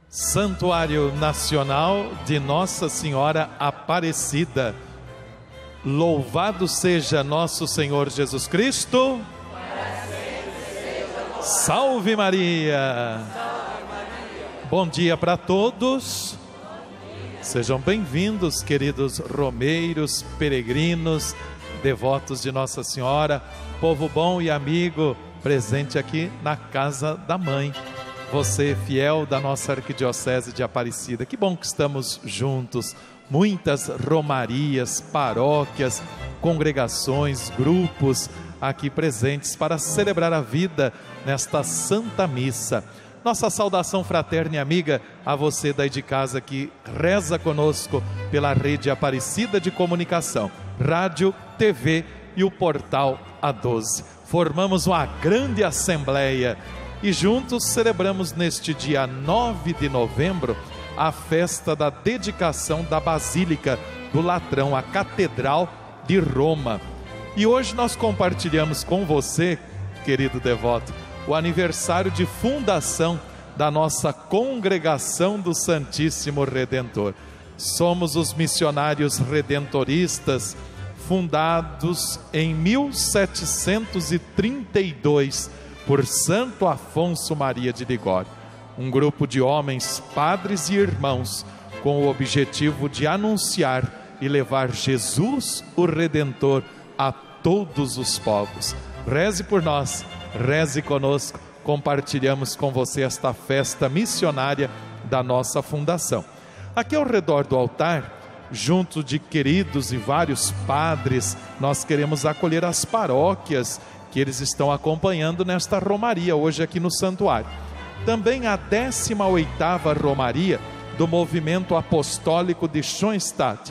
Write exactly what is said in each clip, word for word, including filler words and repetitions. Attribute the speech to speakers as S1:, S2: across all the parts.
S1: Santuário Nacional de Nossa Senhora Aparecida. Louvado seja nosso Senhor Jesus Cristo. Salve Maria! Bom dia para todos. Sejam bem-vindos, queridos romeiros, peregrinos, devotos de Nossa Senhora, povo bom e amigo presente aqui na Casa da Mãe. Você, fiel da nossa Arquidiocese de Aparecida, que bom que estamos juntos. Muitas romarias, paróquias, congregações, grupos aqui presentes para celebrar a vida nesta Santa Missa. Nossa saudação fraterna e amiga a você daí de casa que reza conosco pela rede Aparecida de Comunicação, rádio, T V e o portal A doze. Formamos uma grande assembleia e juntos celebramos neste dia nove de novembro a festa da dedicação da Basílica do Latrão, a Catedral de Roma. E hoje nós compartilhamos com você, querido devoto, o aniversário de fundação da nossa Congregação do Santíssimo Redentor. Somos os missionários redentoristas, fundados em mil setecentos e trinta e dois por Santo Afonso Maria de Ligório. Um grupo de homens, padres e irmãos, com o objetivo de anunciar e levar Jesus, o Redentor, a todos os povos. Reze por nós, reze conosco, compartilhamos com você esta festa missionária da nossa fundação. Aqui ao redor do altar, junto de queridos e vários padres, nós queremos acolher as paróquias que eles estão acompanhando nesta romaria hoje aqui no santuário. Também a décima oitava romaria do movimento apostólico de Schoenstatt.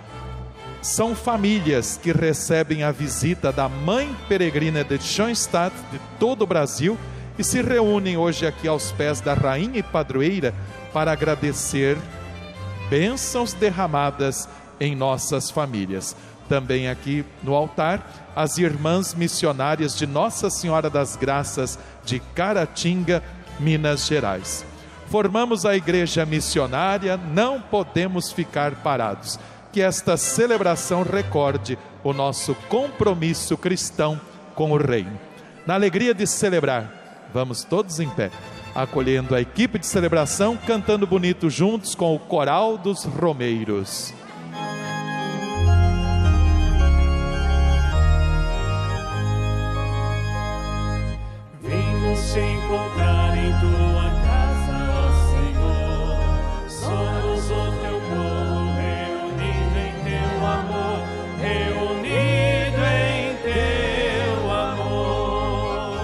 S1: São famílias que recebem a visita da Mãe Peregrina de Schoenstatt de todo o Brasil e se reúnem hoje aqui aos pés da Rainha e Padroeira para agradecer bênçãos derramadas em nossas famílias. Também aqui no altar, as irmãs missionárias de Nossa Senhora das Graças de Caratinga, Minas Gerais. Formamos a igreja missionária, não podemos ficar parados. Que esta celebração recorde o nosso compromisso cristão com o Reino. Na alegria de celebrar, vamos todos em pé, acolhendo a equipe de celebração, cantando bonito juntos com o coral dos romeiros.
S2: Vimos te encontrar em tua casa, ó Senhor. Somos o teu povo reunido em teu amor, reunido em teu amor.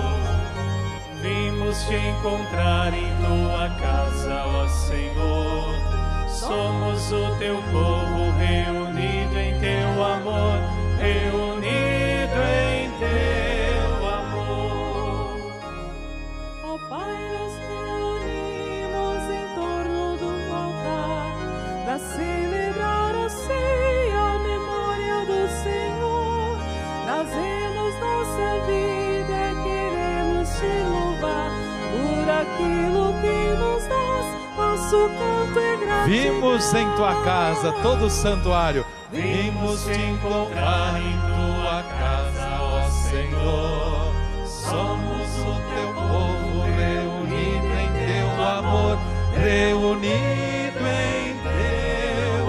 S2: Vimos te encontrar em tua casa, ó Senhor. Somos o teu povo reunido em teu amor, reunido em teu amor.
S3: Ó Pai, nos reunimos em torno do altar para celebrar a ceia, a memória do Senhor. Trazemos nossa vida, queremos te louvar por aquilo que nos dás. Nosso canto é gratidão.
S1: Vimos em tua casa, todo o santuário, vimos te encontrar em tua casa, ó Senhor. Somos o teu povo reunido em teu amor, reunido em teu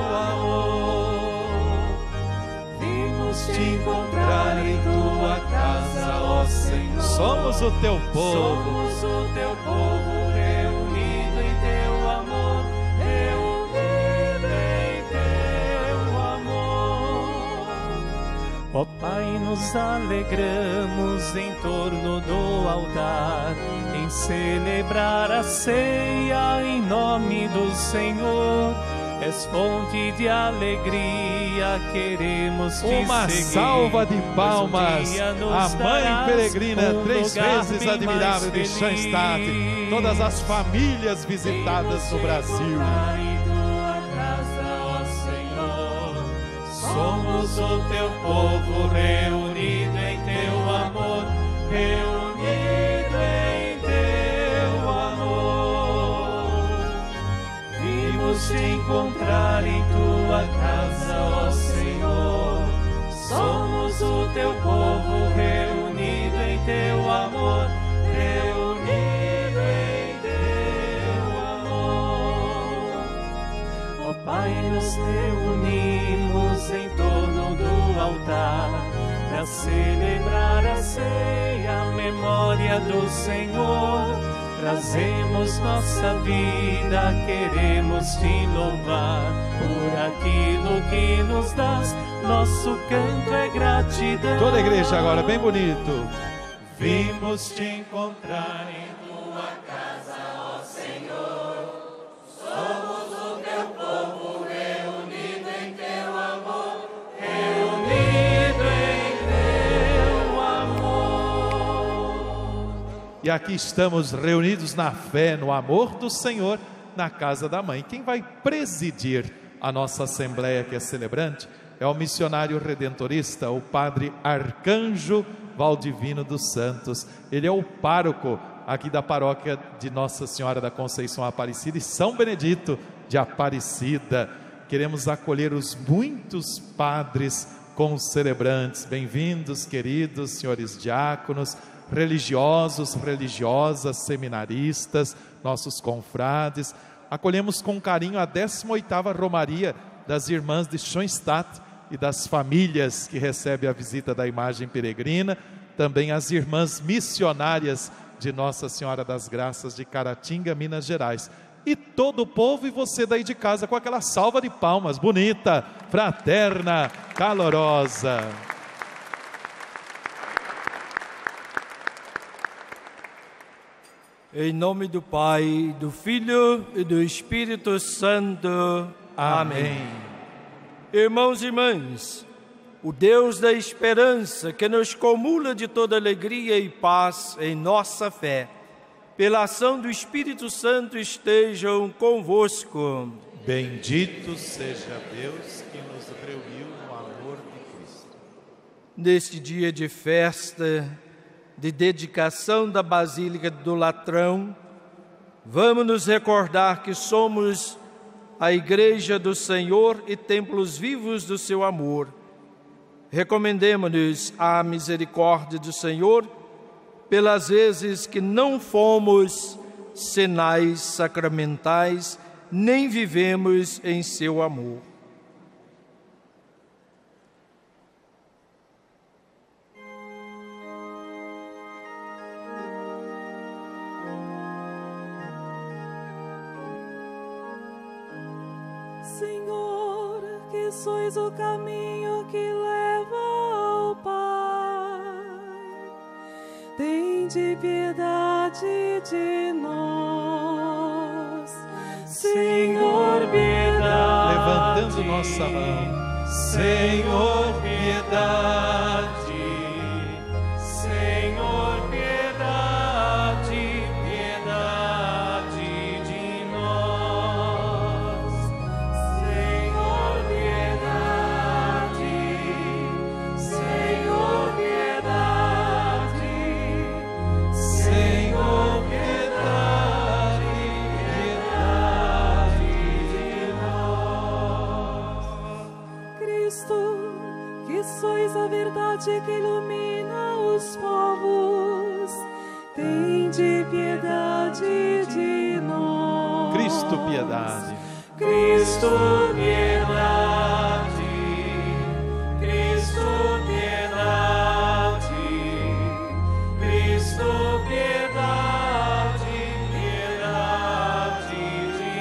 S1: amor. Vimos te encontrar em tua casa, ó Senhor. Somos o teu povo.
S2: Somos o teu povo reunido em teu amor, reunido em teu amor. Ó Pai, nos alegramos em torno do altar, em celebrar a ceia em nome do Senhor. És fonte de alegria, queremos te
S1: Uma
S2: seguir.
S1: salva de
S2: Pois um
S1: palmas
S2: dia nos
S1: à Mãe
S2: darás
S1: Peregrina,
S2: um
S1: três
S2: lugar
S1: vezes
S2: bem
S1: admirável de
S2: mais
S1: Schoenstatt,
S2: feliz.
S1: todas as famílias visitadas no Brasil.
S2: Em tua casa, ó Senhor, somos o teu povo reunido em teu amor, reunido em teu amor. Vimos te encontrar em tua casa, ó Senhor. Somos o teu povo reunido em teu amor, reunido em teu amor. Ó Pai, nos reunimos em torno do altar para celebrar a ceia, a memória do Senhor. Trazemos nossa vida, queremos te louvar por aquilo que nos dás. Nosso canto é gratidão.
S1: Toda a igreja agora, bem bonito.
S2: Vimos te encontrar em tua casa, ó Senhor. Somos o teu povo reunido em teu amor, reunido em teu amor.
S1: E aqui estamos reunidos na fé, no amor do Senhor, na casa da mãe. Quem vai presidir a nossa assembleia que é celebrante é o missionário redentorista, o padre Arcanjo Valdivino dos Santos. Ele é o pároco aqui da paróquia de Nossa Senhora da Conceição Aparecida e São Benedito de Aparecida. Queremos acolher os muitos padres concelebrantes. Bem-vindos, queridos senhores diáconos, religiosos, religiosas, seminaristas, nossos confrades. Acolhemos com carinho a décima oitava Romaria das Irmãs de Schoenstatt e das famílias que recebem a visita da imagem peregrina, também as Irmãs Missionárias de Nossa Senhora das Graças de Caratinga, Minas Gerais. E todo o povo, e você daí de casa, com aquela salva de palmas bonita, fraterna, calorosa.
S4: Em nome do Pai, do Filho e do Espírito Santo. Amém. Amém. Irmãos e irmãs, o Deus da esperança que nos comula de toda alegria e paz em nossa fé, pela ação do Espírito Santo estejam convosco.
S1: Bendito seja Deus que nos reuniu no amor de Cristo.
S4: Neste dia de festa, de dedicação da Basílica do Latrão, vamos nos recordar que somos a Igreja do Senhor e templos vivos do seu amor. Recomendemo-nos à misericórdia do Senhor pelas vezes que não fomos sinais sacramentais, nem vivemos em seu amor.
S3: Senhor, que sois o caminho que leva ao Pai, tende piedade de nós. Senhor, piedade.
S1: Levantando nossa mão.
S2: Senhor, piedade. Senhor, piedade, piedade de nós. Senhor, piedade. Senhor, piedade. Senhor, piedade, piedade de nós.
S3: Cristo, que sois a verdade que ilumina os povos, tende piedade de nós.
S1: Cristo, piedade.
S2: Cristo, piedade. Cristo, piedade. Cristo, piedade, piedade de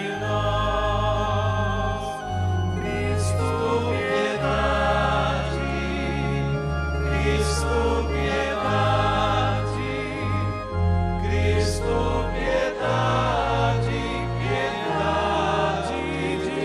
S2: nós. Cristo, piedade. Cristo, piedade. Cristo, piedade, piedade de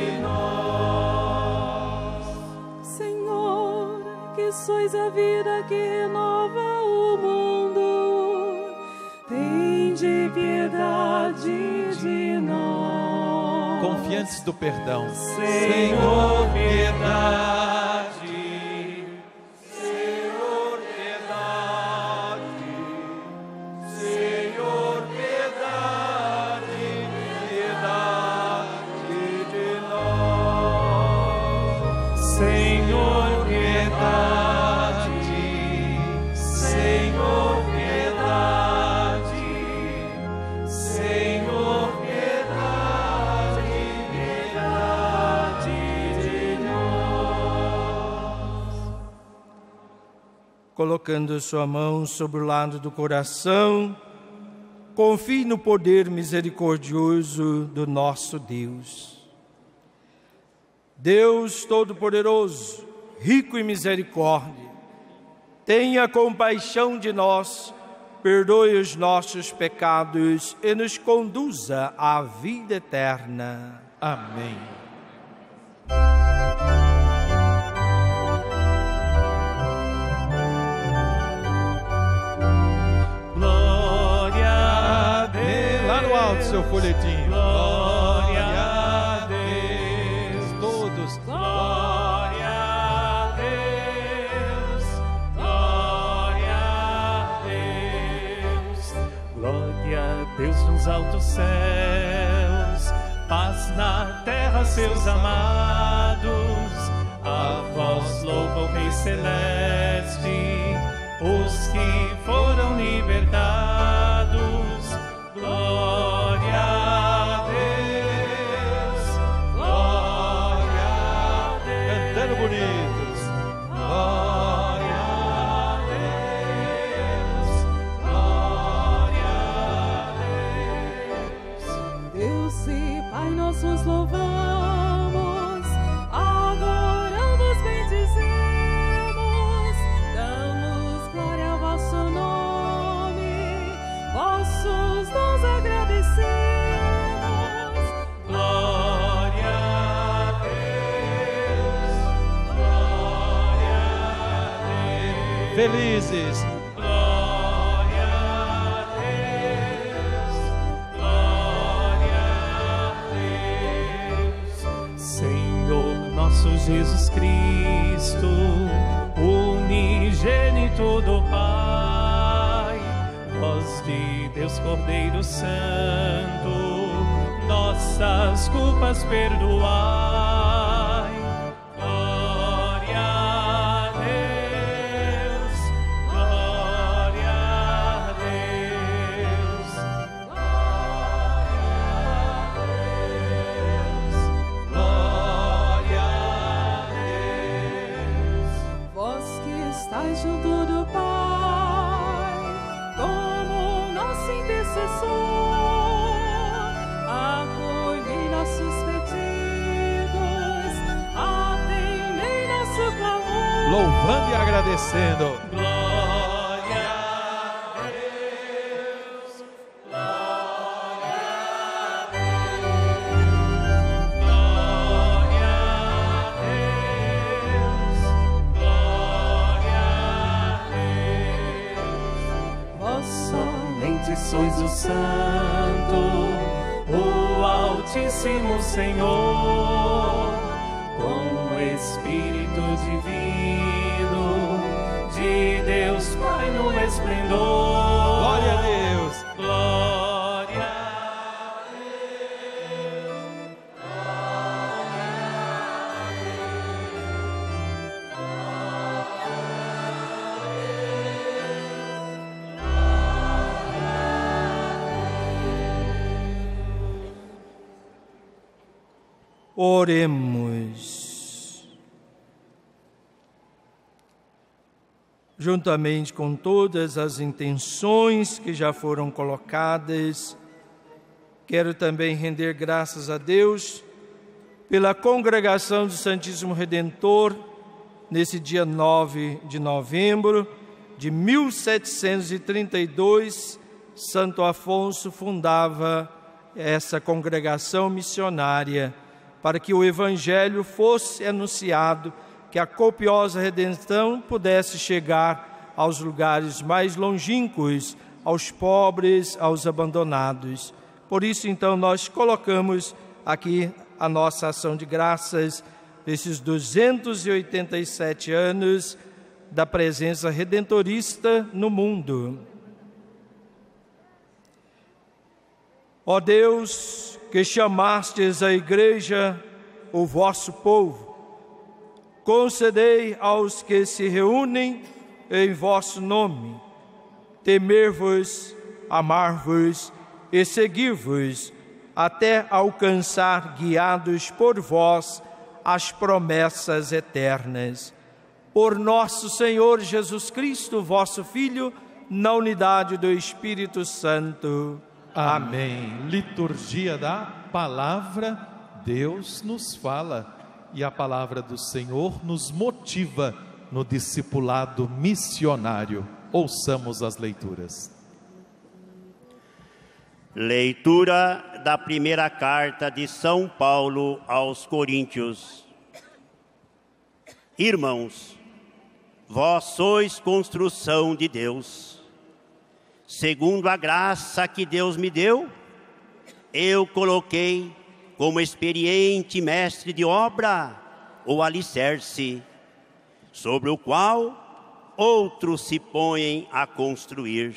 S2: nós.
S3: Senhor, que sois a vida que renova o mundo, tende piedade de nós.
S1: Confiantes do perdão.
S2: Senhor, piedade. Senhor, piedade. Senhor, piedade, piedade de Senhor, piedade, Senhor, piedade, Senhor, piedade, piedade de nós.
S4: Colocando sua mão sobre o lado do coração, confie no poder misericordioso do nosso Deus. Deus Todo-Poderoso, rico em misericórdia, tenha compaixão de nós, perdoe os nossos pecados e nos conduza à vida eterna.
S1: Amém.
S2: Glória a Deus.
S1: Lá no alto, seu folhetinho.
S2: Glória a Deus.
S1: Todos.
S2: Glória a Deus. Glória a Deus. Glória a Deus nos altos céus. Paz na terra, seus amados. A vós louva o Rei Celeste. Os que foram libertados. Glória a Deus. Glória a Deus.
S1: Cantando bonitos.
S2: Glória a Deus. Glória a Deus.
S3: Deus e Pai, nós vos louvamos, adoramos, bendizemos, damos glória ao vosso nome, vossos dons agradecemos.
S2: Glória a Deus. Glória a Deus.
S1: Felizes.
S2: Glória a Deus. Glória a Deus. Senhor nosso Jesus Cristo, unigênito do Pai, voz de Deus Cordeiro Santo, nossas culpas perdoai. Glória a Deus. Glória a Deus. Glória a Deus. Glória a Deus.
S3: Vós que estáis junto do Pai, como nosso intercessor, acolhei nossos pedidos, atendei nosso clamor.
S1: Louvando e agradecendo.
S2: Glória a Deus. Glória a Deus. Glória a Deus. Glória a Deus.
S3: Vós
S2: Somente sois o Santo, o Altíssimo Senhor, com o Espírito Divino de Deus Pai no esplendor.
S1: Glória a Deus.
S2: Glória a Deus.
S4: Oremos. Juntamente com todas as intenções que já foram colocadas, quero também render graças a Deus pela congregação do Santíssimo Redentor, nesse dia nove de novembro de mil setecentos e trinta e dois, Santo Afonso fundava essa congregação missionária para que o Evangelho fosse anunciado, que a copiosa redenção pudesse chegar aos lugares mais longínquos, aos pobres, aos abandonados. Por isso, então, nós colocamos aqui a nossa ação de graças nesses duzentos e oitenta e sete anos da presença redentorista no mundo. Ó Deus, que chamastes a Igreja, o vosso povo, concedei aos que se reúnem em vosso nome temer-vos, amar-vos e seguir-vos, até alcançar, guiados por vós, as promessas eternas. Por nosso Senhor Jesus Cristo, vosso Filho, na unidade do Espírito Santo.
S1: Amém. Amém. Liturgia da Palavra, Deus nos fala e a Palavra do Senhor nos motiva no discipulado missionário. Ouçamos as leituras.
S5: Leitura da primeira carta de São Paulo aos Coríntios. Irmãos, vós sois construção de Deus. Segundo a graça que Deus me deu, eu coloquei como experiente mestre de obra o alicerce, sobre o qual outros se põem a construir.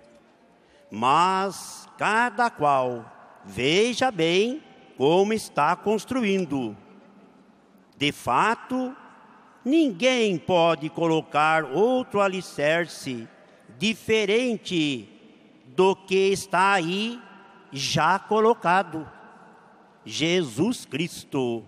S5: Mas cada qual veja bem como está construindo. De fato, ninguém pode colocar outro alicerce diferente do que está aí já colocado: Jesus Cristo.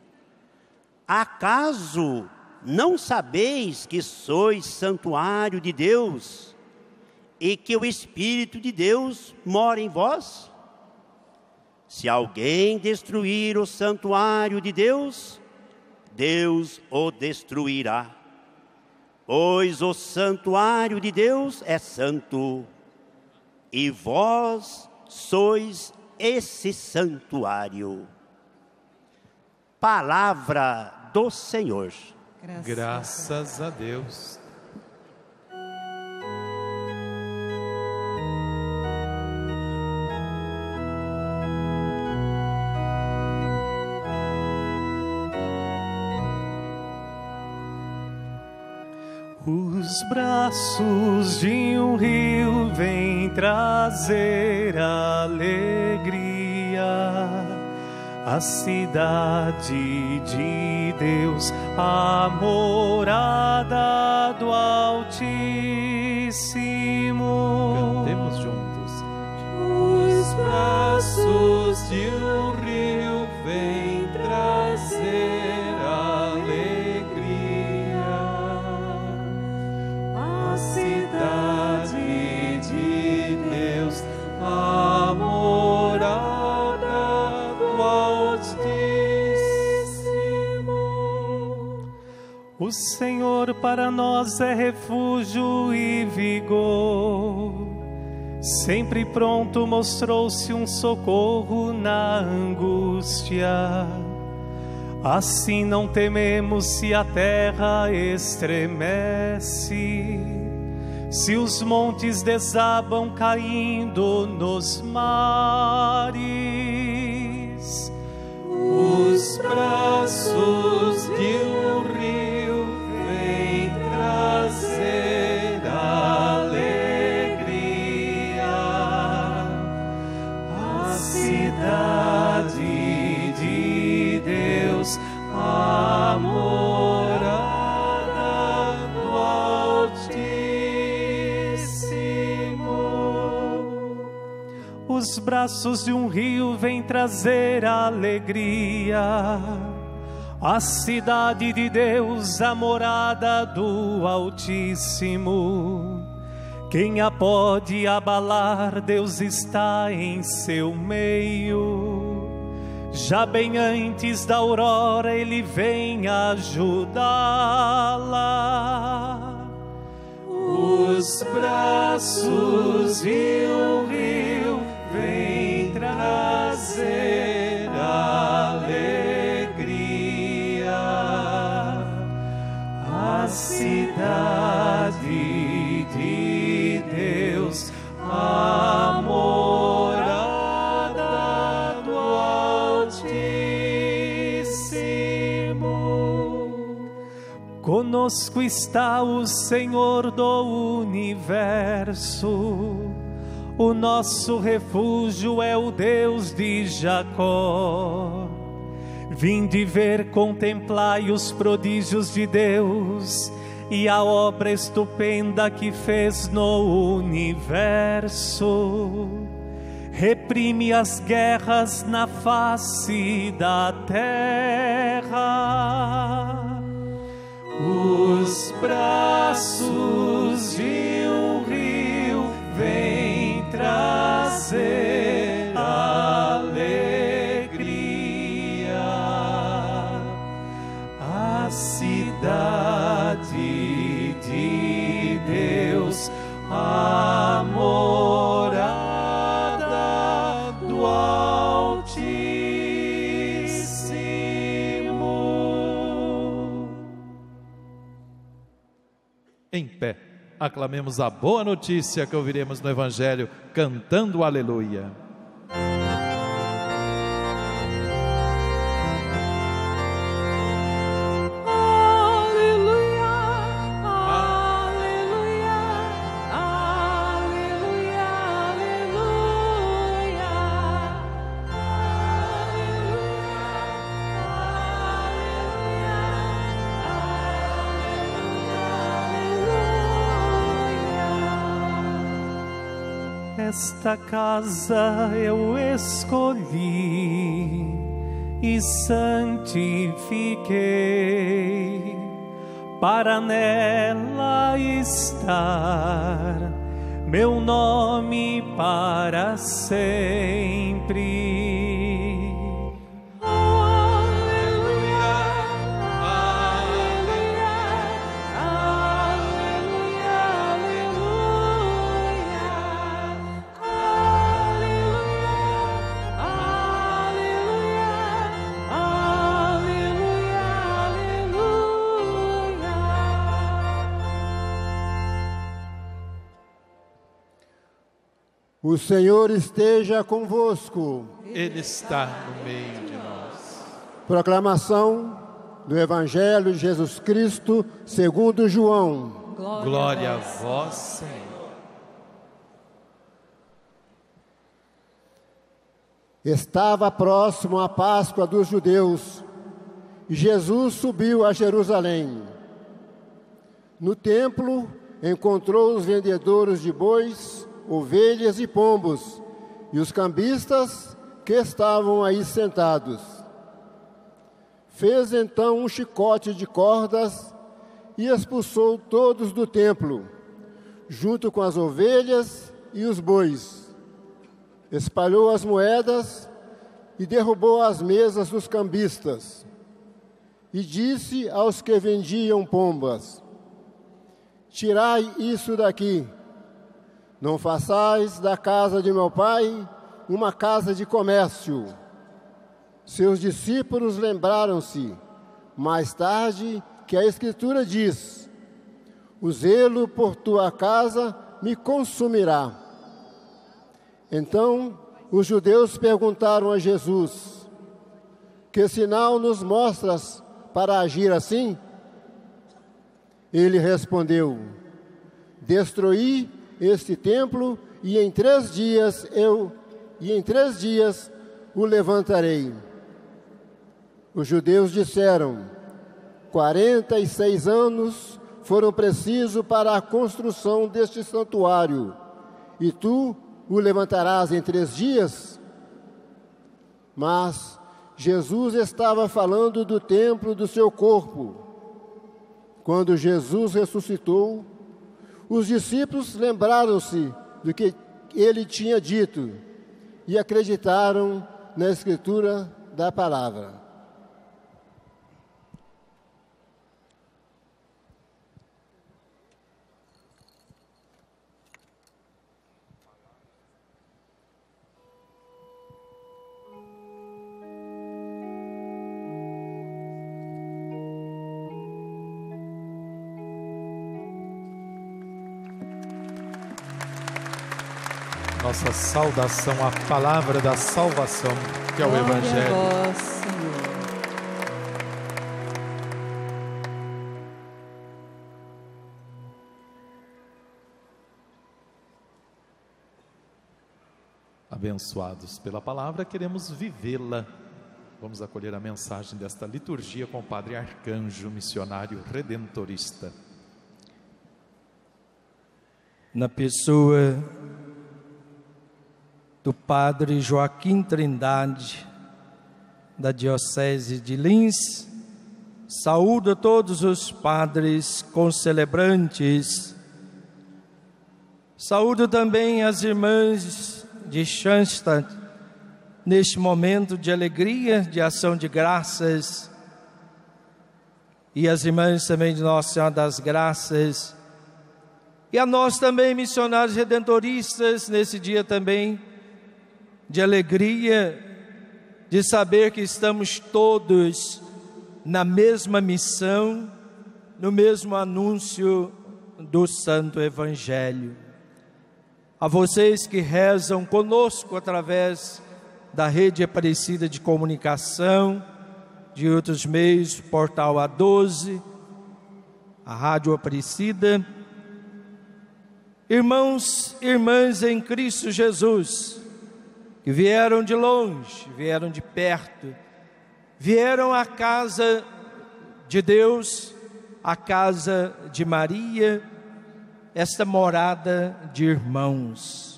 S5: Acaso não sabeis que sois santuário de Deus e que o Espírito de Deus mora em vós? Se alguém destruir o santuário de Deus, Deus o destruirá, pois o santuário de Deus é santo, e vós sois esse santuário. Palavra do Senhor.
S1: Graças, Graças a Deus.
S2: Os braços de um rio vêm trazer alegria, a cidade de Deus, a morada do Altíssimo.
S1: Cantemos juntos.
S3: Os braços de um rio vêm trazer alegria, a cidade de Deus, a morada do Altíssimo.
S2: O Senhor para nós é refúgio e vigor, sempre pronto mostrou-se um socorro na angústia. Assim não tememos se a terra estremece, se os montes desabam caindo nos mares.
S3: Os braços de um rio vêm trazer alegria, a cidade de Deus, a morada do Altíssimo.
S2: Os braços de um rio vêm trazer alegria, a cidade de Deus, a morada do Altíssimo. Quem a pode abalar? Deus está em seu meio. Já bem antes da aurora Ele vem ajudá-la.
S3: Os braços de um rio vêm trazer alegria, a cidade de Deus, a morada do Altíssimo.
S2: Conosco está o Senhor do universo, o nosso refúgio é o Deus de Jacó. Vinde ver, contemplai os prodígios de Deus e a obra estupenda que fez no universo. Reprime as guerras na face da terra. Os braços de um rio vêm trazer alegria. A cidade de Deus, a morada do Altíssimo.
S1: Em pé, aclamemos a boa notícia que ouviremos no Evangelho, cantando aleluia.
S2: Esta casa eu escolhi e santifiquei, para nela estar meu nome para sempre.
S6: O Senhor esteja convosco.
S1: Ele está no meio de nós.
S6: Proclamação do Evangelho de Jesus Cristo segundo João.
S1: Glória, Glória a vós, Senhor.
S6: Estava próximo a Páscoa dos judeus e Jesus subiu a Jerusalém. No templo encontrou os vendedores de bois, ovelhas e pombos, e os cambistas que estavam aí sentados. Fez então um chicote de cordas e expulsou todos do templo, junto com as ovelhas e os bois. Espalhou as moedas e derrubou as mesas dos cambistas. E disse aos que vendiam pombas: tirai isso daqui. Não façais da casa de meu pai uma casa de comércio. Seus discípulos lembraram-se, mais tarde, que a Escritura diz: o zelo por tua casa me consumirá. Então, os judeus perguntaram a Jesus: que sinal nos mostras para agir assim? Ele respondeu: destruí este templo e em três dias eu e em três dias o levantarei. Os judeus disseram: quarenta e seis anos foram precisos para a construção deste santuário, e tu o levantarás em três dias? Mas Jesus estava falando do templo do seu corpo. Quando Jesus ressuscitou, os discípulos lembraram-se do que ele tinha dito e acreditaram na escritura da palavra.
S1: Nossa saudação à palavra da salvação, que é o
S3: Glória
S1: Evangelho.
S3: a vós, Senhor.
S1: Abençoados pela palavra, queremos vivê-la Vamos acolher a mensagem desta liturgia com o Padre Arcanjo, missionário redentorista.
S4: Na pessoa do Padre Joaquim Trindade, da Diocese de Lins, saúdo a todos os padres concelebrantes. Saúdo também as irmãs de Schanstatt, neste momento de alegria, de ação de graças, e as irmãs também de Nossa Senhora das Graças, e a nós também, missionários redentoristas, nesse dia também de alegria, de saber que estamos todos na mesma missão, no mesmo anúncio do Santo Evangelho. A vocês que rezam conosco através da Rede Aparecida de Comunicação, de outros meios, Portal A doze, a Rádio Aparecida. Irmãos e irmãs em Cristo Jesus, que vieram de longe, vieram de perto, vieram à casa de Deus, à casa de Maria, esta morada de irmãos.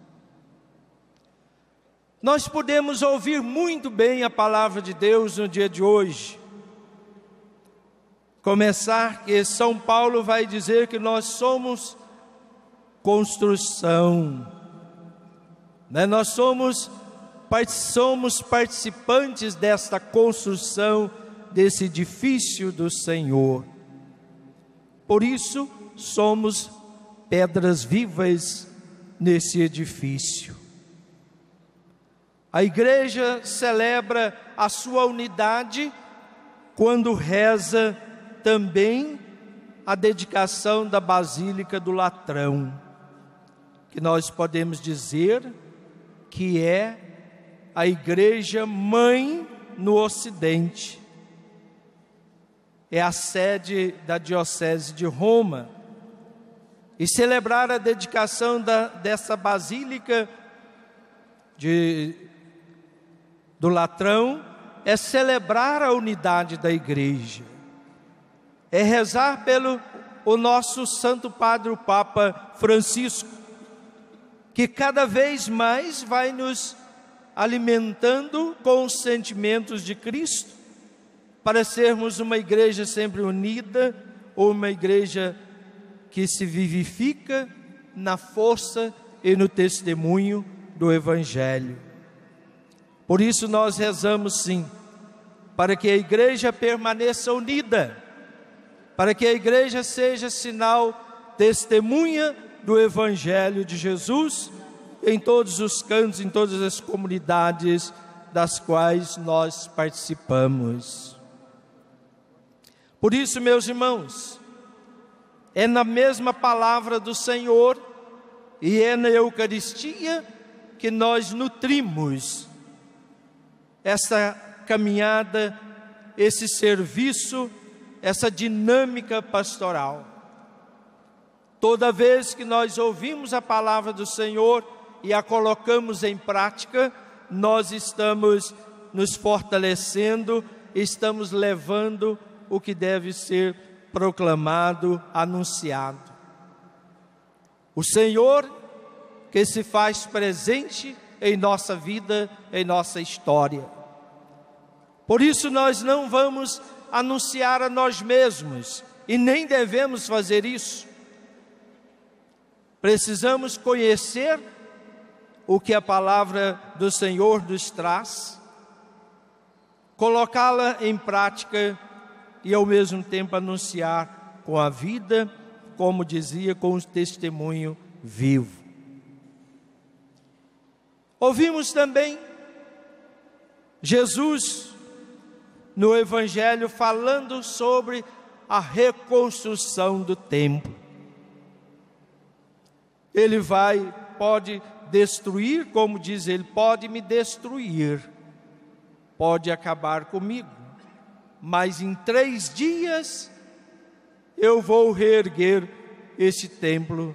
S4: Nós podemos ouvir muito bem a palavra de Deus no dia de hoje. Começar que São Paulo vai dizer que nós somos construção, né? Nós somos, somos participantes desta construção, desse edifício do Senhor. Por isso, somos pedras vivas nesse edifício. A igreja celebra a sua unidade quando reza também a dedicação da Basílica do Latrão, que nós podemos dizer que é a igreja mãe no Ocidente. É a sede da Diocese de Roma. E celebrar a dedicação da, dessa Basílica de do Latrão é celebrar a unidade da igreja, é rezar pelo o nosso Santo Padre, o Papa Francisco, que cada vez mais vai nos alimentando com os sentimentos de Cristo, para sermos uma igreja sempre unida, ou uma igreja que se vivifica na força e no testemunho do Evangelho. Por isso nós rezamos sim, para que a igreja permaneça unida, para que a igreja seja sinal, testemunha do Evangelho de Jesus, em todos os cantos, em todas as comunidades das quais nós participamos. Por isso, meus irmãos, é na mesma palavra do Senhor e é na Eucaristia que nós nutrimos essa caminhada, esse serviço, essa dinâmica pastoral. Toda vez que nós ouvimos a palavra do Senhor e a colocamos em prática, nós estamos nos fortalecendo, estamos levando o que deve ser proclamado, anunciado. O Senhor que se faz presente em nossa vida, em nossa história. Por isso nós não vamos anunciar a nós mesmos, e nem devemos fazer isso. Precisamos conhecer o que a palavra do Senhor nos traz, colocá-la em prática e ao mesmo tempo anunciar com a vida, como dizia, com o testemunho vivo. Ouvimos também Jesus no Evangelho falando sobre a reconstrução do templo. Ele vai, pode destruir, como diz ele, pode me destruir, pode acabar comigo, mas em três dias eu vou reerguer este templo.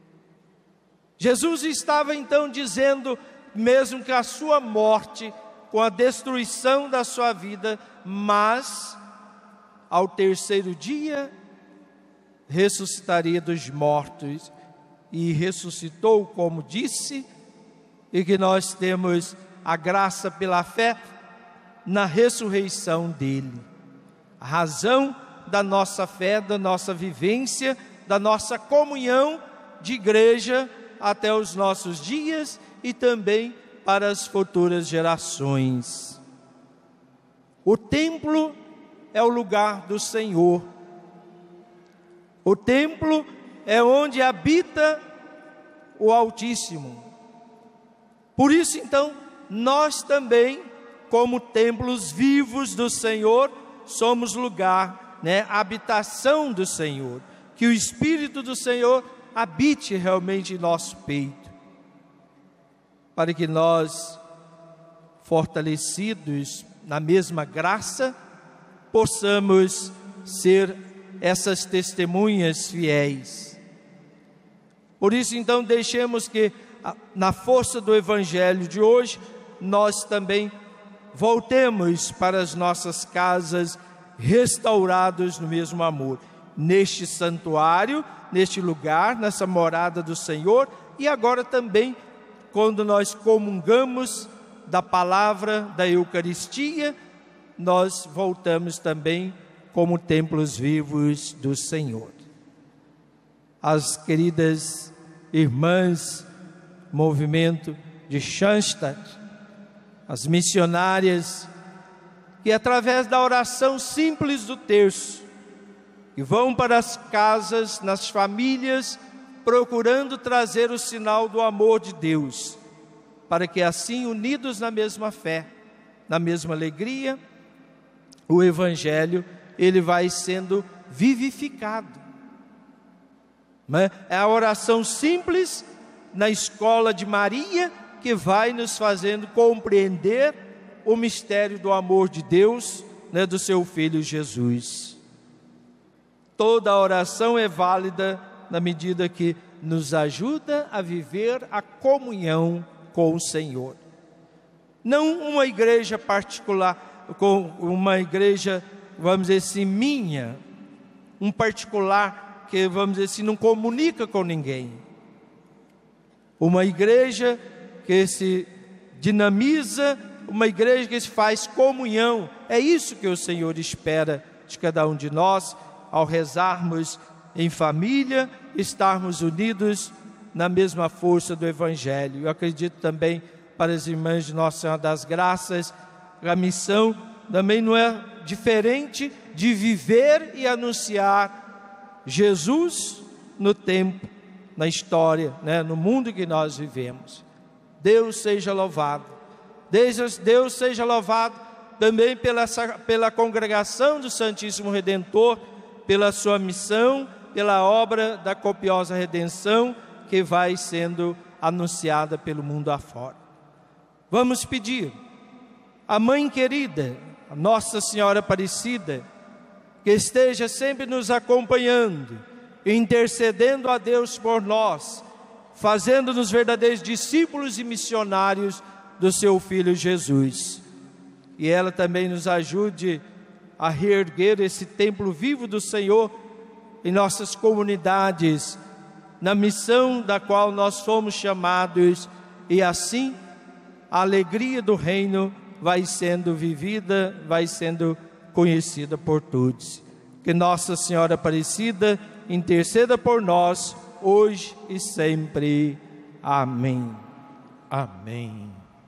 S4: Jesus estava então dizendo, mesmo que a sua morte com a destruição da sua vida, mas ao terceiro dia ressuscitaria dos mortos, e ressuscitou, como disse, e que nós temos a graça pela fé na ressurreição dele. A razão da nossa fé, da nossa vivência, da nossa comunhão de igreja até os nossos dias e também para as futuras gerações. O templo é o lugar do Senhor. O templo é onde habita o Altíssimo. Por isso, então, nós também, como templos vivos do Senhor, somos lugar, né, habitação do Senhor. Que o Espírito do Senhor habite realmente em nosso peito, para que nós, fortalecidos na mesma graça, possamos ser essas testemunhas fiéis. Por isso, então, deixemos que, na força do Evangelho de hoje, nós também voltemos para as nossas casas restaurados no mesmo amor, neste santuário, neste lugar, nessa morada do Senhor, e agora também, quando nós comungamos da palavra da Eucaristia, nós voltamos também como templos vivos do Senhor. As queridas irmãs, movimento de Schanstatt, as missionárias, que através da oração simples do terço, que vão para as casas, nas famílias, procurando trazer o sinal do amor de Deus, para que assim, unidos na mesma fé, na mesma alegria, o Evangelho, ele vai sendo vivificado. É a oração simples na escola de Maria que vai nos fazendo compreender o mistério do amor de Deus, né, do seu Filho Jesus. Toda a oração é válida na medida que nos ajuda a viver a comunhão com o Senhor. Não uma igreja particular, com uma igreja, vamos dizer assim, minha, um particular que, vamos dizer assim, não comunica com ninguém. Uma igreja que se dinamiza, uma igreja que se faz comunhão. É isso que o Senhor espera de cada um de nós, ao rezarmos em família, estarmos unidos na mesma força do Evangelho. Eu acredito também, para as irmãs de Nossa Senhora das Graças, a missão também não é diferente de viver e anunciar Jesus no tempo, na história, né, no mundo que nós vivemos. Deus seja louvado. Deus, Deus seja louvado também pela, pela congregação do Santíssimo Redentor, pela sua missão, pela obra da copiosa redenção que vai sendo anunciada pelo mundo afora. Vamos pedir a Mãe querida, a Nossa Senhora Aparecida, que esteja sempre nos acompanhando, intercedendo a Deus por nós, fazendo-nos verdadeiros discípulos e missionários do seu Filho Jesus. E ela também nos ajude a reerguer esse templo vivo do Senhor em nossas comunidades, na missão da qual nós fomos chamados, e assim a alegria do reino vai sendo vivida, vai sendo conhecida por todos. Que Nossa Senhora Aparecida interceda por nós, hoje e sempre. Amém.
S1: Amém.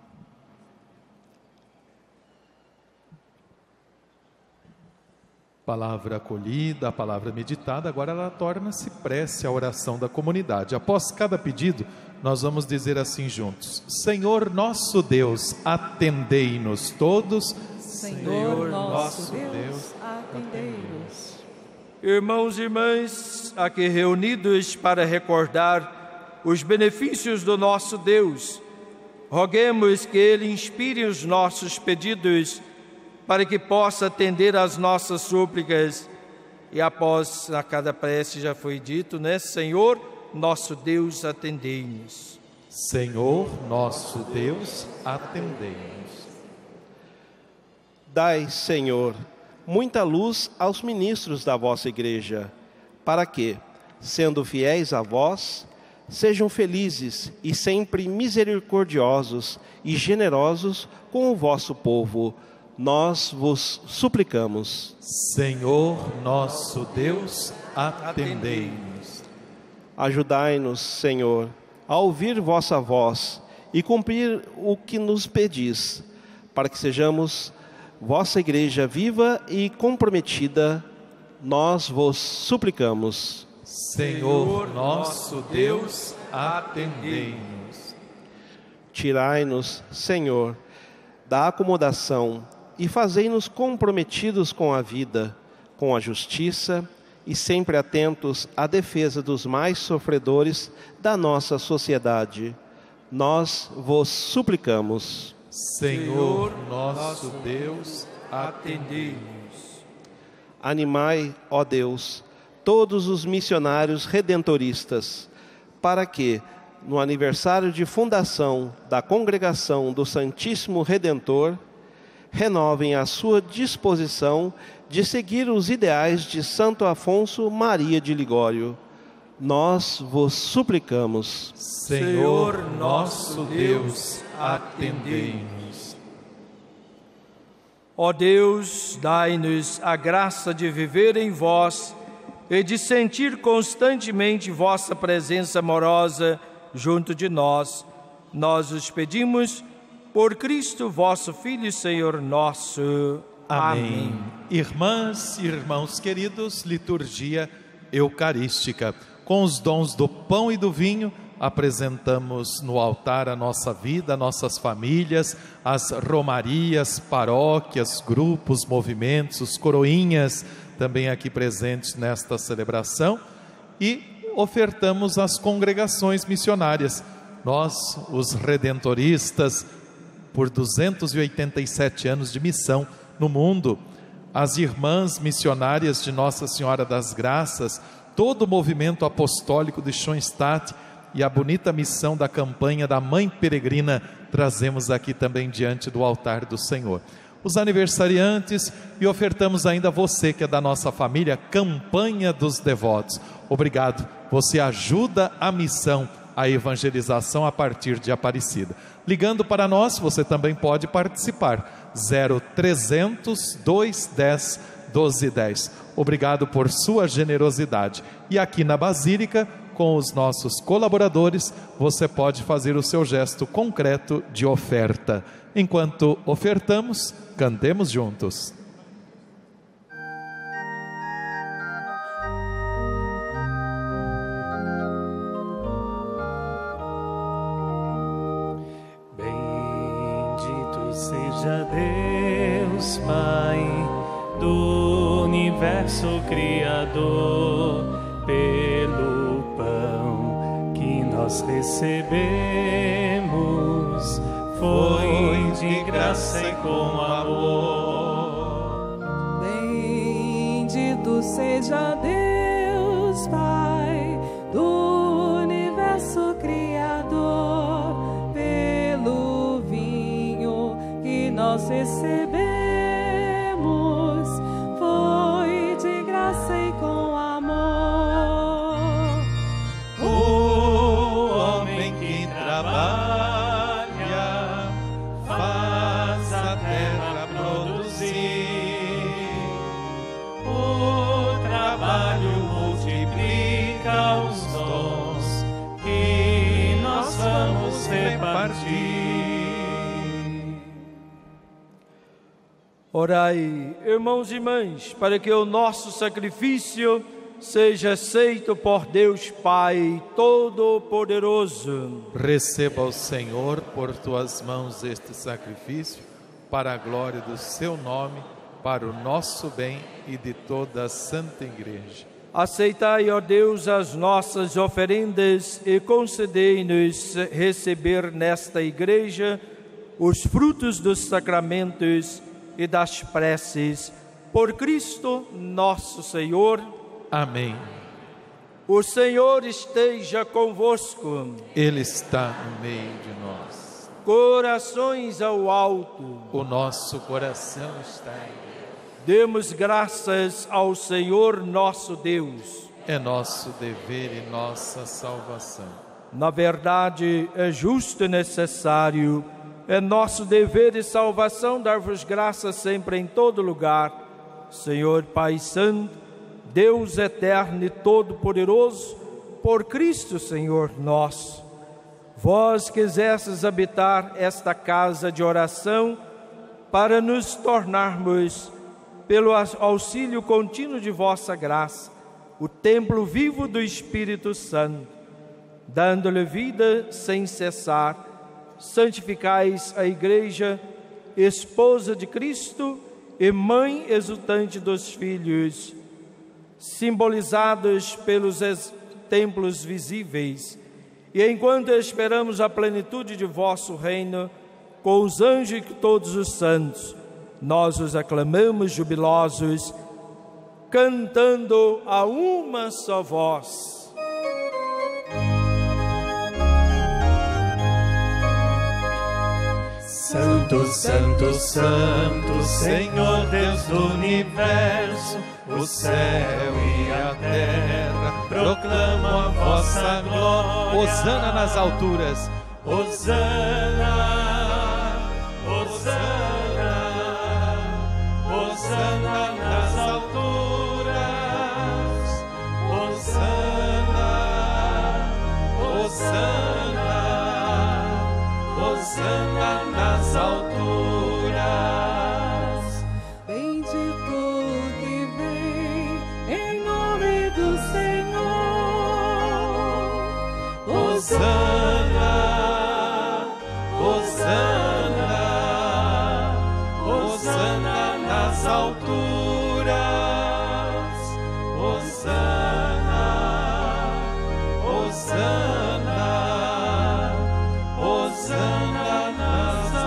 S1: Palavra acolhida, a palavra meditada, agora ela torna-se prece, a oração da comunidade. Após cada pedido, nós vamos dizer assim juntos: Senhor nosso Deus, atendei-nos todos.
S3: Senhor nosso Deus, atendei-nos.
S4: Irmãos e irmãs, aqui reunidos para recordar os benefícios do nosso Deus, roguemos que Ele inspire os nossos pedidos, para que possa atender às nossas súplicas. E após a cada prece já foi dito, né? Senhor, nosso Deus, atendei-nos.
S1: Senhor, nosso Deus, atendei-nos.
S7: Dai, Senhor, muita luz aos ministros da vossa Igreja, para que, sendo fiéis a vós, sejam felizes e sempre misericordiosos e generosos com o vosso povo. Nós vos suplicamos.
S1: Senhor nosso Deus, atendei-nos.
S7: Ajudai-nos, Senhor, a ouvir vossa voz e cumprir o que nos pedis, para que sejamos vossa Igreja viva e comprometida. Nós vos suplicamos.
S1: Senhor nosso Deus, atendei-nos.
S7: Tirai-nos, Senhor, da acomodação e fazei-nos comprometidos com a vida, com a justiça e sempre atentos à defesa dos mais sofredores da nossa sociedade. Nós vos suplicamos.
S1: Senhor nosso Deus, atendei-nos.
S7: Animai, ó Deus, todos os missionários redentoristas, para que, no aniversário de fundação da Congregação do Santíssimo Redentor, renovem a sua disposição de seguir os ideais de Santo Afonso Maria de Ligório. Nós vos suplicamos.
S1: Senhor nosso Deus, atendei-nos.
S4: Ó Deus, dai-nos a graça de viver em vós e de sentir constantemente vossa presença amorosa junto de nós. Nós os pedimos por Cristo, vosso Filho e Senhor nosso.
S1: Amém.
S4: Amém.
S1: Irmãs e irmãos queridos, liturgia eucarística. Com os dons do pão e do vinho, apresentamos no altar a nossa vida, nossas famílias, as romarias, paróquias, grupos, movimentos, os coroinhas, também aqui presentes nesta celebração, e ofertamos as congregações missionárias. Nós, os redentoristas, por duzentos e oitenta e sete anos de missão no mundo, as irmãs missionárias de Nossa Senhora das Graças, todo o movimento apostólico de Schoenstatt e a bonita missão da campanha da Mãe Peregrina, trazemos aqui também diante do altar do Senhor. Os aniversariantes, e ofertamos ainda a você que é da nossa família, Campanha dos Devotos. Obrigado, você ajuda a missão, a evangelização a partir de Aparecida. Ligando para nós, você também pode participar, zero trezentos, duzentos e dez, doze dez. Obrigado por sua generosidade. E aqui na Basílica, com os nossos colaboradores, você pode fazer o seu gesto concreto de oferta. Enquanto ofertamos, cantemos juntos.
S2: Bendito seja Deus, Pai do universo Criador, pelo pão que nós recebemos, foi de graça e com amor.
S3: Bendito seja Deus, Pai do universo Criador, pelo vinho que nós recebemos, foi de graça e com amor.
S1: O homem que trabalha faz a terra produzir, o trabalho multiplica os dons que nós vamos repartir.
S4: Orai, irmãos e irmãs, para que o nosso sacrifício seja aceito por Deus Pai Todo-Poderoso.
S1: Receba o Senhor por tuas mãos este sacrifício, para a glória do seu nome, para o nosso bem e de toda a Santa Igreja.
S4: Aceitai, ó Deus, as nossas oferendas e concedei-nos receber nesta Igreja os frutos dos sacramentos e das preces. Por Cristo nosso Senhor.
S1: Amém.
S4: O Senhor esteja convosco.
S1: Ele está no meio de nós.
S4: corações ao alto.
S1: O nosso coração está em Deus.
S4: Demos graças ao Senhor nosso Deus.
S1: É nosso dever e nossa salvação.
S4: Na verdade, é justo e necessário, é nosso dever e salvação dar-vos graças sempre em todo lugar, Senhor Pai Santo, Deus eterno e todo-poderoso, por Cristo Senhor nosso. Vós quisestes habitar esta casa de oração para nos tornarmos, pelo auxílio contínuo de vossa graça, o templo vivo do Espírito Santo, dando-lhe vida sem cessar. Santificais a Igreja, esposa de Cristo e mãe exultante dos filhos, simbolizados pelos templos visíveis, e enquanto esperamos a plenitude de vosso reino, com os anjos e todos os santos, nós os aclamamos jubilosos, cantando a uma só voz.
S2: Santo, Santo, Santo, Senhor Deus do universo, o céu e a terra proclamam a vossa glória.
S1: Hosana nas alturas.
S2: Hosana, Hosana, Hosana nas alturas. Hosana, Hosana, Hosana nas alturas.
S3: Bendito que vem em nome do Senhor.
S2: Hosana, Hosana, Hosana nas alturas. Hosana, Hosana, Hosana nas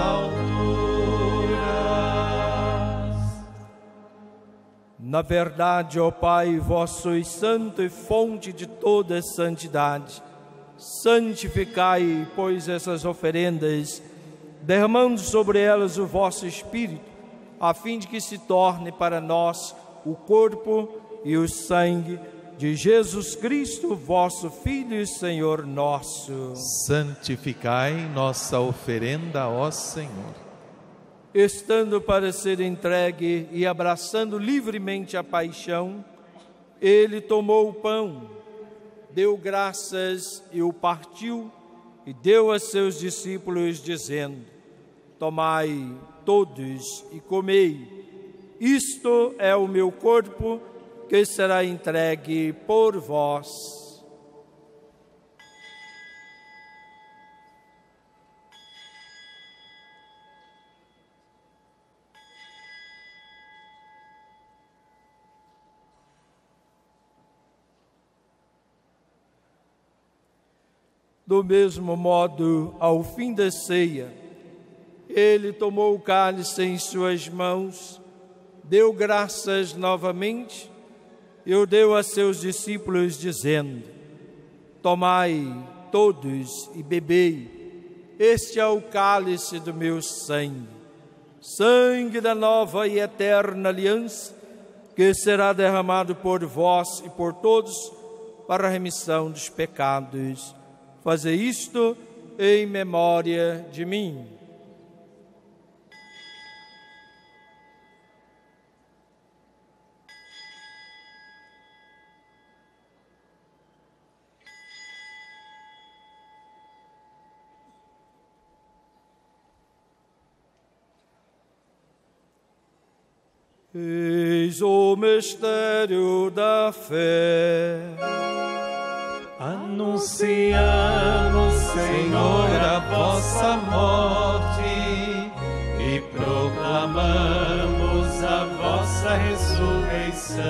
S2: alturas.
S4: Na verdade, ó Pai, vós sois santo e fonte de toda santidade. Santificai, pois, essas oferendas, derramando sobre elas o vosso Espírito, a fim de que se torne para nós o corpo e o sangue de Jesus Cristo, vosso Filho e Senhor nosso.
S1: Santificai nossa oferenda, ó Senhor.
S4: Estando para ser entregue e abraçando livremente a paixão, ele tomou o pão, deu graças e o partiu, e deu a seus discípulos, dizendo: tomai todos e comei, isto é o meu corpo, que será entregue por vós. Do mesmo modo, ao fim da ceia, ele tomou o cálice em suas mãos, deu graças novamente e o deu a seus discípulos, dizendo: tomai todos e bebei, este é o cálice do meu sangue, sangue da nova e eterna aliança, que será derramado por vós e por todos para a remissão dos pecados. Fazei isto em memória de mim. Eis o mistério da fé.
S2: Anunciamos, Senhor, a vossa morte e proclamamos a vossa ressurreição.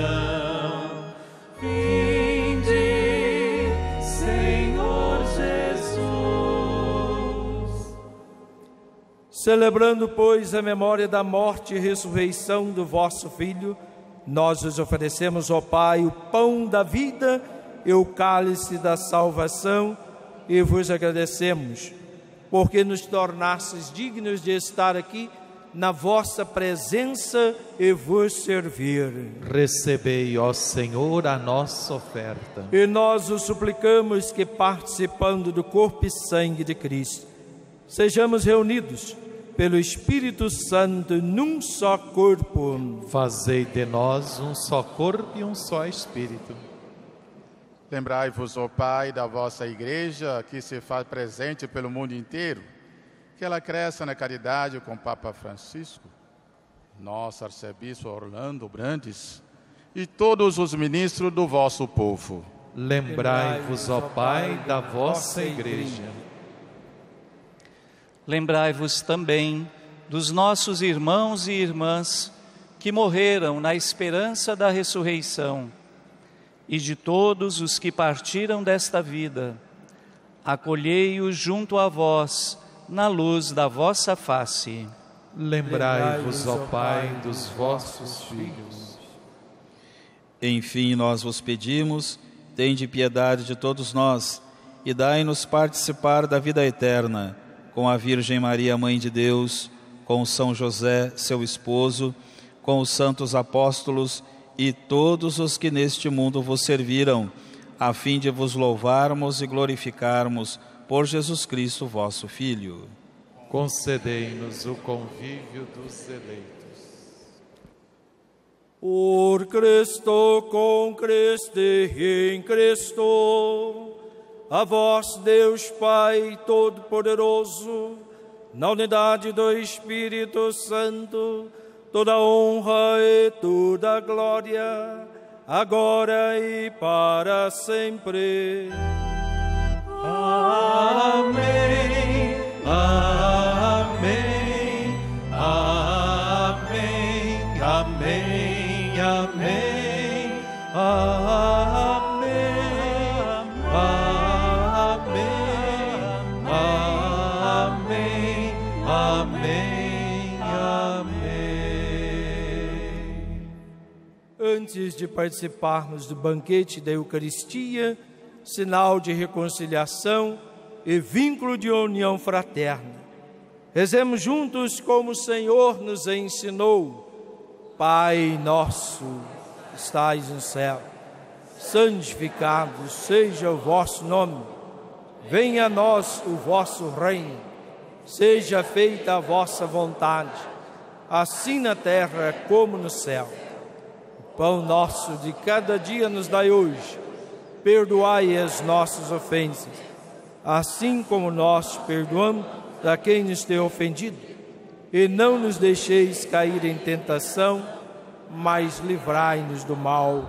S2: Vinde, Senhor Jesus.
S4: Celebrando, pois, a memória da morte e ressurreição do vosso Filho, nós vos oferecemos, ó Pai, o pão da vida e o cálice da salvação, e vos agradecemos, porque nos tornastes dignos de estar aqui na vossa presença e vos servir.
S1: Recebei, ó Senhor, a nossa oferta.
S4: E nós o suplicamos que, participando do corpo e sangue de Cristo, sejamos reunidos pelo Espírito Santo num só corpo.
S1: Fazei de nós um só corpo e um só Espírito.
S8: Lembrai-vos, ó Pai, da vossa Igreja, que se faz presente pelo mundo inteiro, que ela cresça na caridade com o Papa Francisco, nosso arcebispo Orlando Brandes e todos os ministros do vosso povo.
S1: Lembrai-vos, ó Pai, da vossa Igreja.
S2: Lembrai-vos também dos nossos irmãos e irmãs que morreram na esperança da ressurreição e de todos os que partiram desta vida. Acolhei-os junto a vós, na luz da vossa face.
S1: Lembrai-vos, ó Pai, dos vossos filhos.
S9: Enfim, nós vos pedimos, tende piedade de todos nós e dai-nos participar da vida eterna, com a Virgem Maria, Mãe de Deus, com São José, seu esposo, com os santos apóstolos e todos os que neste mundo vos serviram, a fim de vos louvarmos e glorificarmos por Jesus Cristo, vosso Filho.
S1: Concedei-nos o convívio dos eleitos.
S4: Por Cristo, com Cristo e em Cristo, a vós, Deus Pai Todo-Poderoso, na unidade do Espírito Santo, toda honra e toda glória, agora e para sempre.
S1: Amém, amém, amém, amém, amém, amém, amém, amém, amém.
S4: Antes de participarmos do banquete da Eucaristia, sinal de reconciliação e vínculo de união fraterna, rezemos juntos como o Senhor nos ensinou. Pai nosso, que estais no céu, santificado seja o vosso nome. Venha a nós o vosso reino. Seja feita a vossa vontade, assim na terra como no céu. O pão nosso de cada dia nos dai hoje. Perdoai as nossas ofensas, assim como nós perdoamos a quem nos tem ofendido. E não nos deixeis cair em tentação, mas livrai-nos do mal.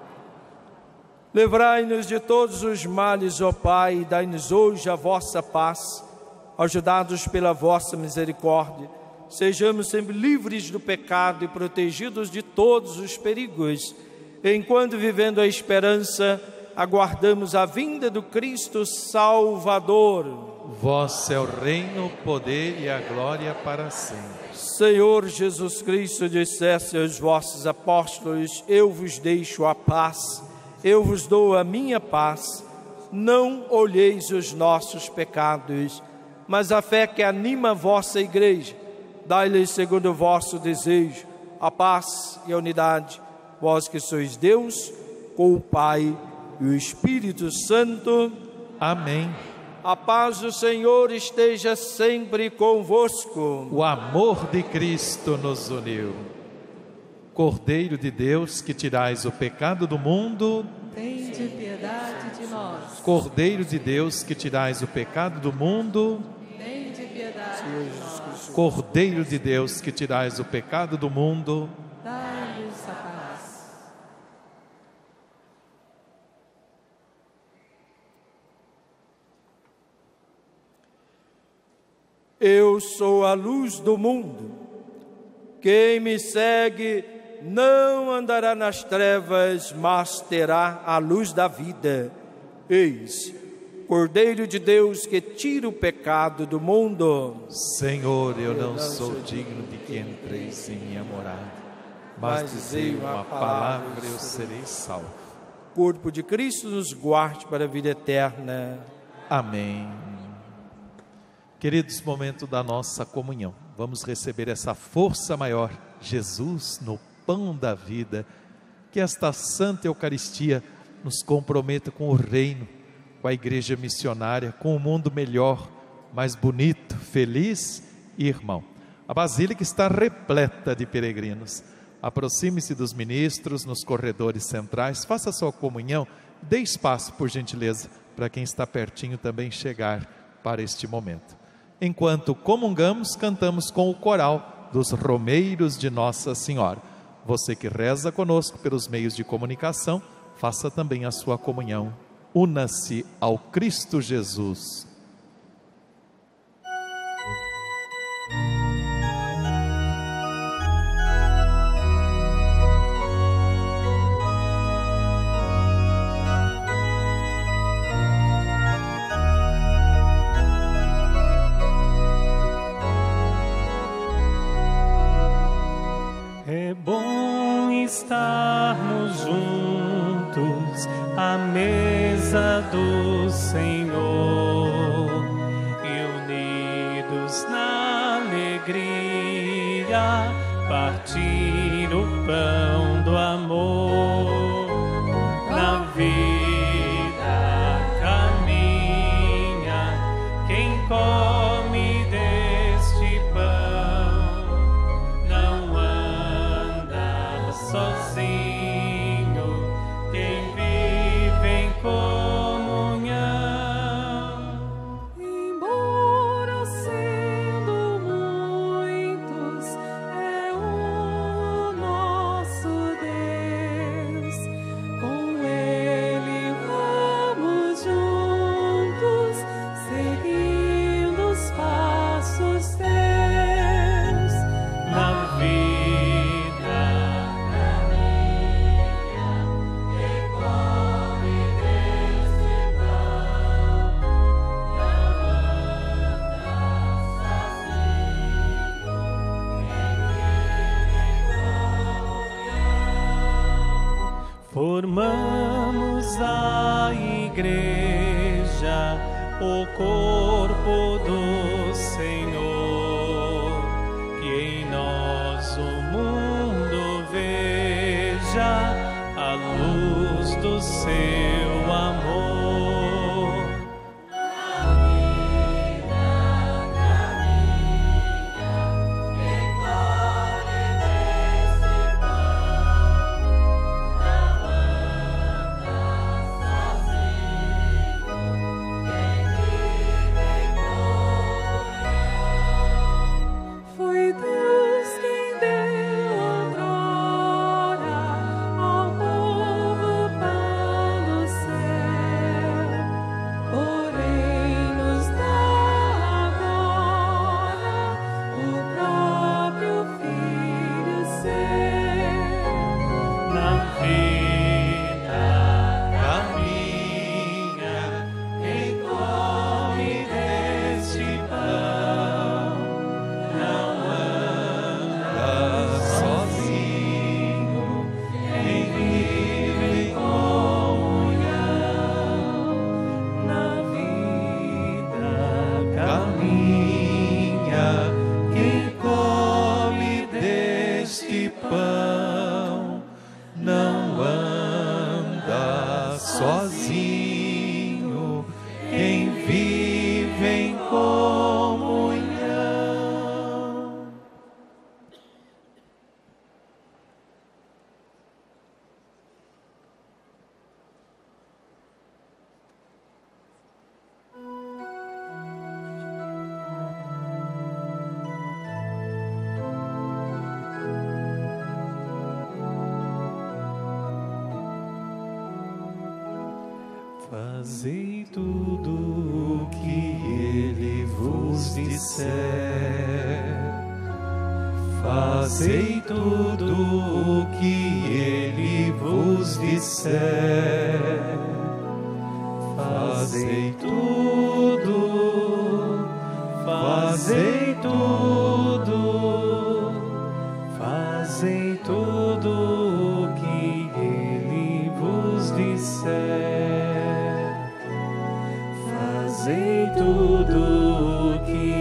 S4: Livrai-nos de todos os males, ó Pai, e dai-nos hoje a vossa paz. Ajudados pela vossa misericórdia, sejamos sempre livres do pecado e protegidos de todos os perigos, enquanto, vivendo a esperança, aguardamos a vinda do Cristo Salvador.
S1: Vosso é o reino, o poder e a glória para sempre.
S4: Senhor Jesus Cristo, disseste aos vossos apóstolos: eu vos deixo a paz, eu vos dou a minha paz. Não olheis os nossos pecados, mas a fé que anima a vossa igreja. Dai-lhes, segundo o vosso desejo, a paz e a unidade, vós que sois Deus, com o Pai e o Espírito Santo.
S1: Amém.
S4: A paz do Senhor esteja sempre convosco.
S1: O amor de Cristo nos uniu. Cordeiro de Deus, que tirais o pecado do mundo,
S3: tende piedade de nós.
S1: Cordeiro de Deus, que tirais o pecado do mundo,
S3: tende piedade de nós.
S1: Cordeiro de Deus, que tirais o pecado do mundo,
S3: dai-lhes a paz.
S4: Eu sou a luz do mundo. Quem me segue não andará nas trevas, mas terá a luz da vida. Eis, Cordeiro de Deus, que tira o pecado do mundo.
S1: Senhor, eu não sou digno de que entreis em minha morada, mas dizei uma palavra e eu serei salvo.
S4: Corpo de Cristo nos guarde para a vida eterna.
S1: Amém. Queridos, momento da nossa comunhão. Vamos receber essa força maior, Jesus no pão da vida. Que esta Santa Eucaristia nos comprometa com o reino, com a igreja missionária, com o mundo melhor, mais bonito, feliz e irmão. A Basílica está repleta de peregrinos. Aproxime-se dos ministros nos corredores centrais, faça a sua comunhão, dê espaço, por gentileza, para quem está pertinho também chegar para este momento. Enquanto comungamos, cantamos com o coral dos Romeiros de Nossa Senhora. Você que reza conosco pelos meios de comunicação, faça também a sua comunhão. Una-se ao Cristo Jesus.
S10: É bom estarmos juntos à mesa do Senhor e unidos na alegria partir o pão do amor. Na vida caminha quem come deste pão, não anda sozinho quem vive em comunhão.
S3: Embora sendo muitos, é o nosso Deus. Com Ele vamos juntos, seguindo os passos teus.
S10: Na vida
S3: caminha quem come deste pão, não anda sozinho quem vive em comunhão.
S10: formamos a igreja, o corpo do Senhor, que em nós o mundo veja a luz do seu amor.
S3: Na vida caminha quem come deste pão, não anda sozinho quem vive em comunhão. Foi Deus quem deu outrora ao povo pão do céu, porém nos dá agora o próprio Filho seu.
S10: Na vida caminha quem come deste pão, não anda sozinho quem vive em comunhão. Na vida caminha quem come deste pão, não anda sozinho quem vive em comunhão. Fazei tudo o que Ele vos disser. Fazei tudo o que Ele vos disser. Fazei tudo, fazei tudo, fazei tudo o que Ele vos disser. Fazei tudo o que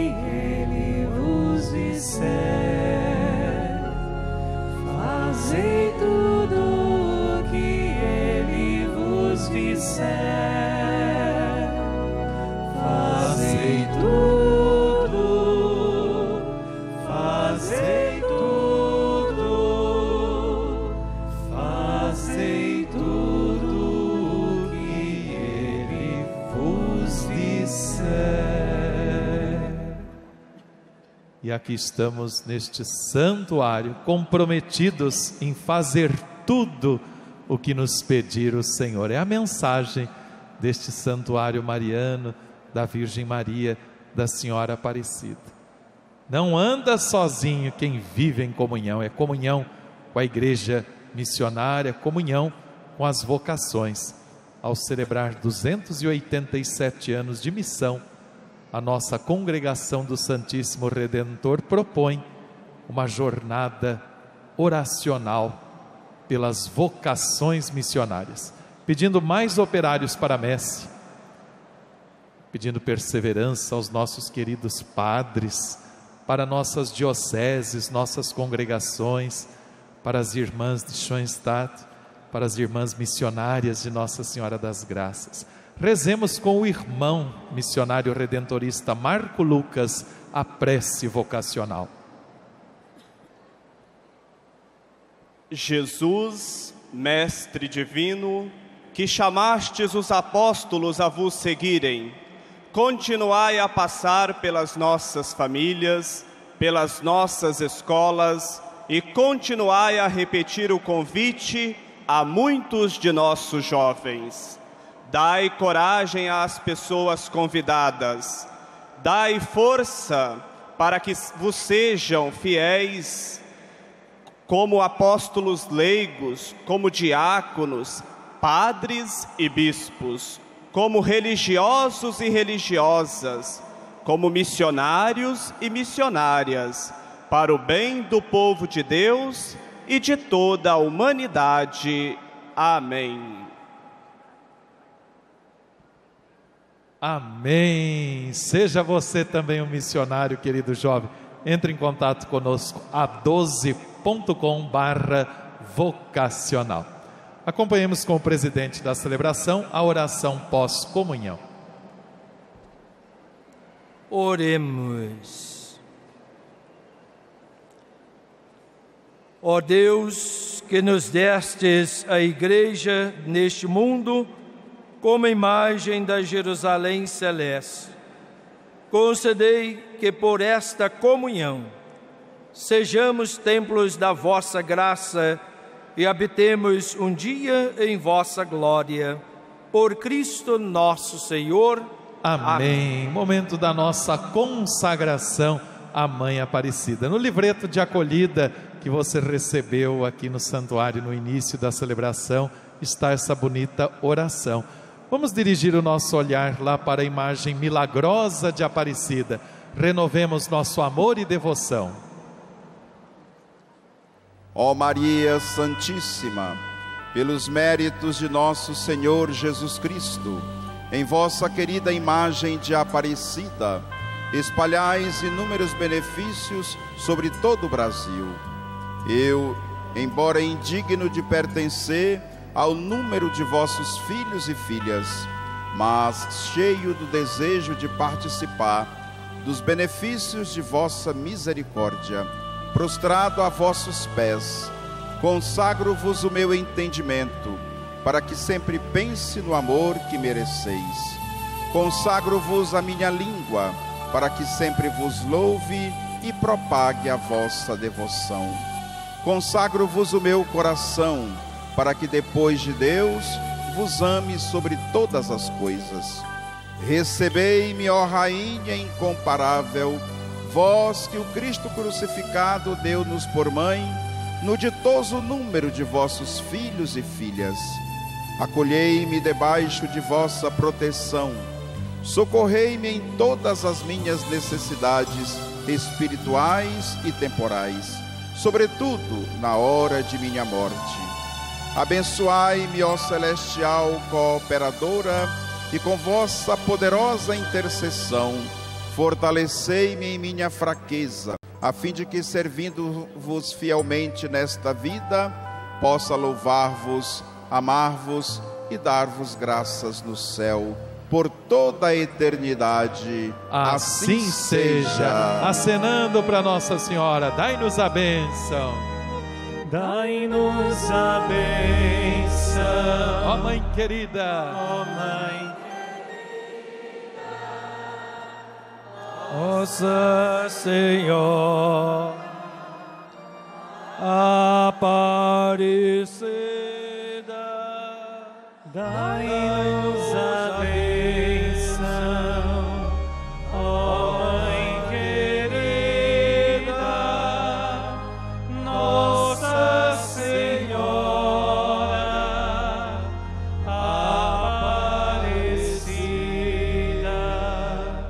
S1: E aqui estamos neste santuário, comprometidos em fazer tudo o que nos pedir o Senhor. É a mensagem deste santuário mariano, da Virgem Maria, da Senhora Aparecida. Não anda sozinho quem vive em comunhão, é comunhão com a igreja missionária, comunhão com as vocações. Ao celebrar duzentos e oitenta e sete anos de missão, a nossa Congregação do Santíssimo Redentor propõe uma jornada oracional pelas vocações missionárias, pedindo mais operários para a messe, pedindo perseverança aos nossos queridos padres, para nossas dioceses, nossas congregações, para as irmãs de Schoenstatt, para as irmãs missionárias de Nossa Senhora das Graças. Rezemos com o irmão missionário redentorista Marco Lucas a prece vocacional.
S11: Jesus, Mestre Divino, que chamastes os apóstolos a vos seguirem, continuai a passar pelas nossas famílias, pelas nossas escolas e continuai a repetir o convite a muitos de nossos jovens. Dai coragem às pessoas convidadas, dai força para que vos sejam fiéis como apóstolos leigos, como diáconos, padres e bispos, como religiosos e religiosas, como missionários e missionárias, para o bem do povo de Deus e de toda a humanidade. Amém.
S1: Amém. Seja você também um missionário, querido jovem. Entre em contato conosco a doze ponto com barra vocacional. Acompanhemos com o presidente da celebração a oração pós-comunhão.
S4: Oremos. Ó Deus, que nos destes a igreja neste mundo como imagem da Jerusalém celeste, concedei que por esta comunhão sejamos templos da vossa graça e habitemos um dia em vossa glória. Por Cristo nosso Senhor.
S1: Amém. Amém. Momento da nossa consagração à Mãe Aparecida. No livreto de acolhida que você recebeu aqui no santuário no início da celebração está essa bonita oração. Vamos dirigir o nosso olhar lá para a imagem milagrosa de Aparecida. Renovemos nosso amor e devoção.
S12: Ó Maria Santíssima, pelos méritos de nosso Senhor Jesus Cristo, em vossa querida imagem de Aparecida, espalhais inúmeros benefícios sobre todo o Brasil. Eu, embora indigno de pertencer ao número de vossos filhos e filhas, mas cheio do desejo de participar dos benefícios de vossa misericórdia, prostrado a vossos pés, consagro-vos o meu entendimento, para que sempre pense no amor que mereceis. Consagro-vos a minha língua, para que sempre vos louve e propague a vossa devoção. Consagro-vos o meu coração, para que depois de Deus vos ame sobre todas as coisas. Recebei-me, ó Rainha incomparável, vós que o Cristo crucificado deu-nos por mãe, no ditoso número de vossos filhos e filhas. Acolhei-me debaixo de vossa proteção, socorrei-me em todas as minhas necessidades espirituais e temporais, sobretudo na hora de minha morte. Abençoai-me, ó celestial cooperadora, e com vossa poderosa intercessão, fortalecei-me em minha fraqueza, a fim de que, servindo-vos fielmente nesta vida, possa louvar-vos, amar-vos e dar-vos graças no céu, por toda a eternidade.
S1: Assim, assim seja. seja. Acenando para Nossa Senhora, dai-nos a bênção.
S10: Dai-nos a bênção.
S1: Ó Mãe querida.
S10: Ó Mãe
S4: Nossa Senhora Aparecida,
S10: dai-nos a bênção, ó Mãe querida, Nossa Senhora Aparecida.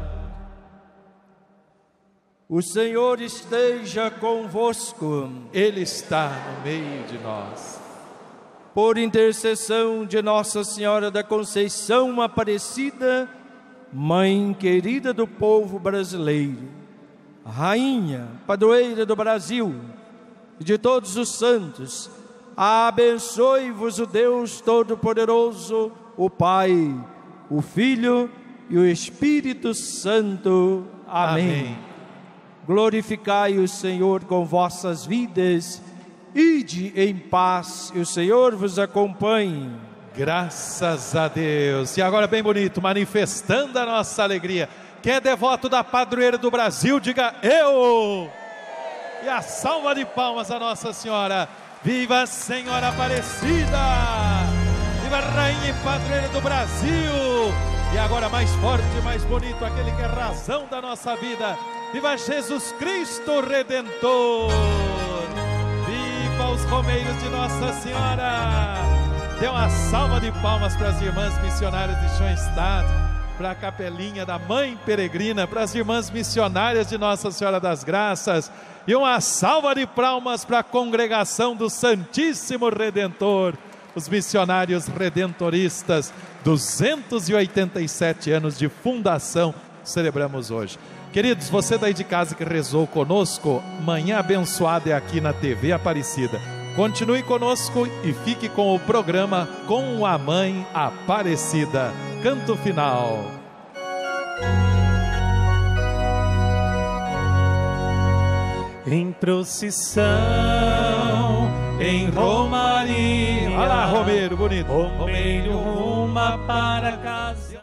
S4: O Senhor esteja convosco.
S1: Ele está no meio de nós.
S4: Por intercessão de Nossa Senhora da Conceição Aparecida, Mãe querida do povo brasileiro, Rainha, Padroeira do Brasil e de todos os santos, abençoe-vos o Deus Todo-Poderoso, o Pai, o Filho e o Espírito Santo. Amém. Amém. Glorificai o Senhor com vossas vidas. Ide em paz e o Senhor vos acompanhe.
S1: Graças a Deus. E agora bem bonito, manifestando a nossa alegria. Quem é devoto da Padroeira do Brasil, diga eu. E a salva de palmas a Nossa Senhora. Viva a Senhora Aparecida. Viva a Rainha e Padroeira do Brasil. E agora mais forte, mais bonito, aquele que é razão da nossa vida. Viva Jesus Cristo Redentor. Viva os romeiros de Nossa Senhora. Dê uma salva de palmas para as irmãs missionárias de Schoenstatt, para a capelinha da Mãe Peregrina, para as irmãs missionárias de Nossa Senhora das Graças, e uma salva de palmas para a congregação do Santíssimo Redentor, os missionários redentoristas, duzentos e oitenta e sete anos de fundação, celebramos hoje. Queridos, você daí de casa que rezou conosco, manhã abençoada é aqui na T V Aparecida. Continue conosco e fique com o programa Com a Mãe Aparecida. Canto final.
S10: Em procissão, em romaria.
S1: Olha lá, Romeiro, bonito.
S10: Romeiro ruma para casa.